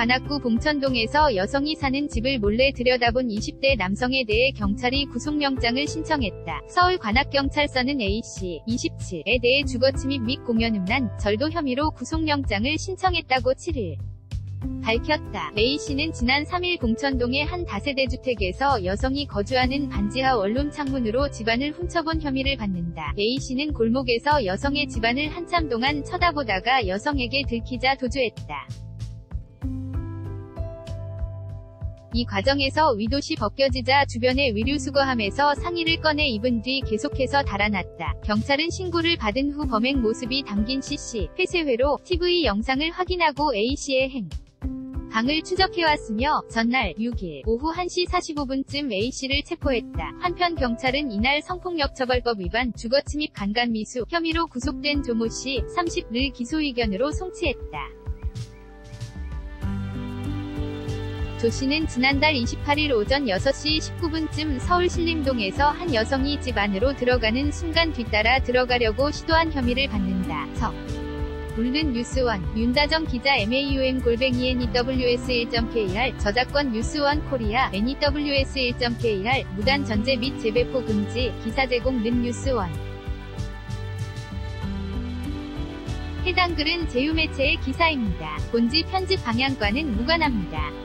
관악구 봉천동에서 여성이 사는 집을 몰래 들여다본 20대 남성에 대해 경찰이 구속영장을 신청했다. 서울관악경찰서는 A씨, 27에 대해 주거침입 및 공연음란, 절도 혐의로 구속영장을 신청했다고 7일 밝혔다. A씨는 지난 3일 봉천동의 한 다세대 주택에서 여성이 거주하는 반지하 원룸 창문으로 집안을 훔쳐본 혐의를 받는다. A씨는 골목에서 여성의 집안을 한참 동안 쳐다보다가 여성에게 들키자 도주했다. 이 과정에서 윗옷이 벗겨지자 주변에 위류수거함에서 상의를 꺼내 입은 뒤 계속해서 달아났다. 경찰은 신고를 받은 후 범행 모습이 담긴 CC 폐쇄회로 TV 영상을 확인하고 A씨의 행방을 추적해왔으며 전날 6일 오후 1시 45분쯤 A씨를 체포했다. 한편 경찰은 이날 성폭력처벌법 위반, 주거침입 간간미수 혐의로 구속된 조모씨 30를 기소의견으로 송치했다. 조 씨는 지난달 28일 오전 6시 19분쯤 서울 신림동에서 한 여성이 집 안으로 들어가는 순간 뒤따라 들어가려고 시도한 혐의를 받는다. 물른 뉴스원, 윤다정 기자 maum@news1.kr, 저작권 뉴스원 코리아, news1.kr, 무단 전제 및 재배포 금지, 기사 제공 는 뉴스원. 해당 글은 제휴매체의 기사입니다. 본지 편집 방향과는 무관합니다.